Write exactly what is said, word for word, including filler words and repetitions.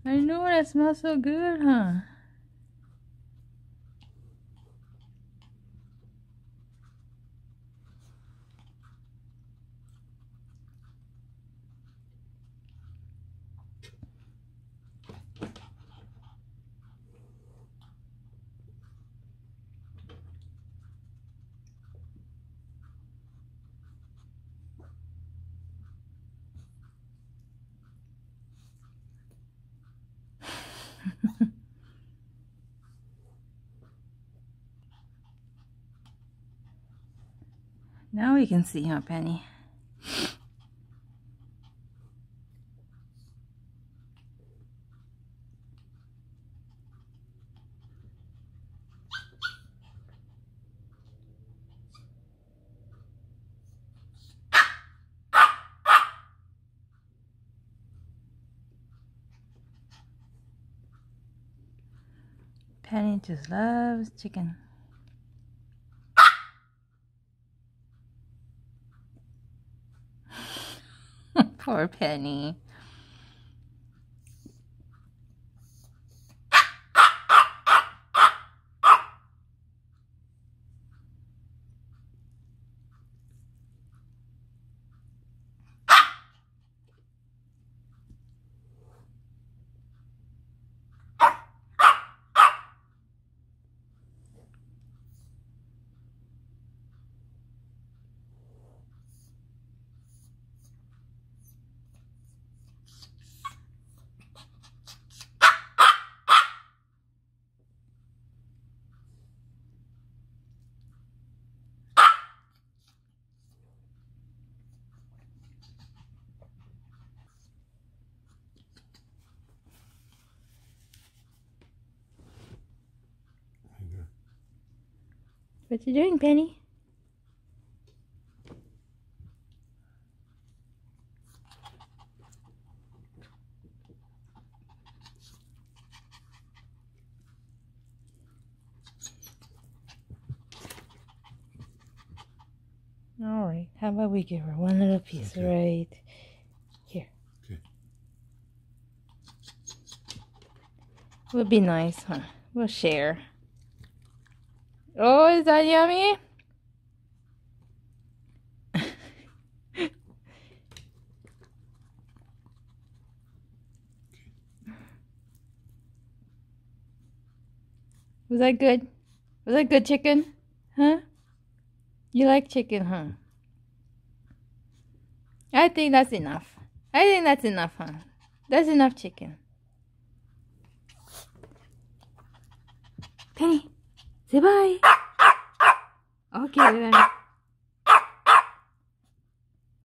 I know, that smells so good, huh? Now we can see, huh, Penny? Penny just loves chicken. Poor Penny. What you doing, Penny? All right, how about we give her one little piece, okay. Right here. Okay. Would be nice, huh? We'll share. Oh, is that yummy? Was that good? Was that good chicken? Huh? You like chicken, huh? I think that's enough. I think that's enough, huh? That's enough chicken. Penny, say bye. Okay, we're gonna